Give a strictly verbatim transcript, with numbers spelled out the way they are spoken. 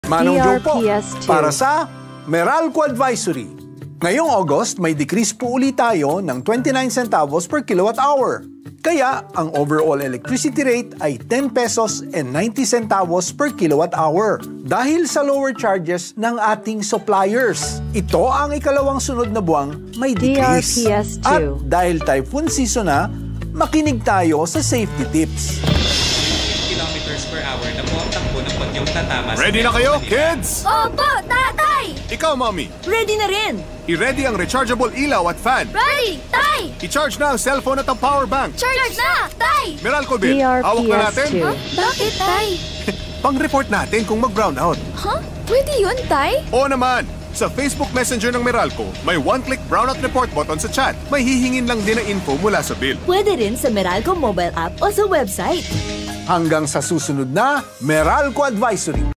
Manong Joe po, D R P S two. para sa Meralco Advisory. Ngayong August, may decrease po ulit tayo ng twenty-nine centavos per kilowatt hour. Kaya, ang overall electricity rate ay ten pesos and ninety centavos per kilowatt hour dahil sa lower charges ng ating suppliers. Ito ang ikalawang sunod na buwang may decrease. D R P S two. At dahil typhoon season na, makinig tayo sa safety tips. Kilometers per hour na po ang takbo ng bagyong tatama. Ready na kayo, kids? Opo, tatay! Ikaw, mommy. Ready na rin! I-ready ang rechargeable ilaw at fan. Ready, tay! I-charge na ang cellphone at ang power bank. Charge na, tay! Meralco Bill, D R P S hawak na natin. two. Huh? Bakit, tay? Pang-report natin kung mag-brown out. Huh? Pwede yun, tay? Oo naman. Sa Facebook Messenger ng Meralco, may one-click brownout report button sa chat. May hihingin lang din na info mula sa bill. Pwede rin sa Meralco mobile app o sa website. Hanggang sa susunod na Meralco Advisory.